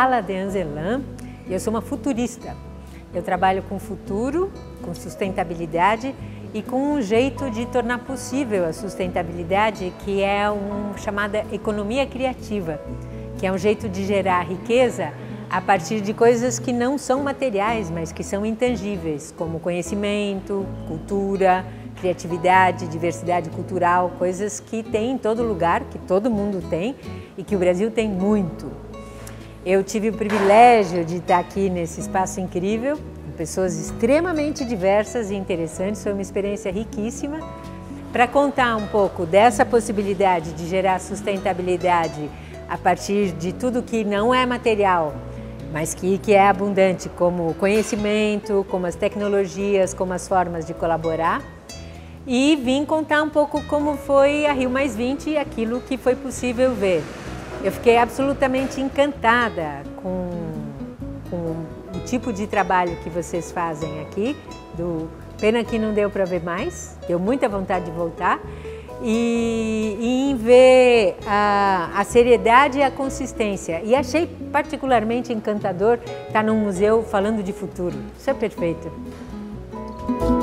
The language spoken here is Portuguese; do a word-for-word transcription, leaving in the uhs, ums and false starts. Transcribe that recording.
Lala Deanzelan e eu sou uma futurista. Eu trabalho com futuro, com sustentabilidade e com um jeito de tornar possível a sustentabilidade, que é uma chamada economia criativa, que é um jeito de gerar riqueza a partir de coisas que não são materiais, mas que são intangíveis, como conhecimento, cultura, criatividade, diversidade cultural, coisas que tem em todo lugar, que todo mundo tem e que o Brasil tem muito. Eu tive o privilégio de estar aqui nesse espaço incrível, com pessoas extremamente diversas e interessantes, foi uma experiência riquíssima, para contar um pouco dessa possibilidade de gerar sustentabilidade a partir de tudo que não é material, mas que, que é abundante, como conhecimento, como as tecnologias, como as formas de colaborar. E vim contar um pouco como foi a Rio mais vinte e aquilo que foi possível ver. Eu fiquei absolutamente encantada com, com o tipo de trabalho que vocês fazem aqui. Do, pena que não deu para ver mais, deu muita vontade de voltar. E, e em ver a, a seriedade e a consistência. E achei particularmente encantador estar num museu falando de futuro. Isso é perfeito.